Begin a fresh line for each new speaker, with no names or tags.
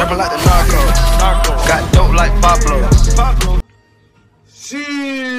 trapping like the narco. Got dope like Pablo.
Shit.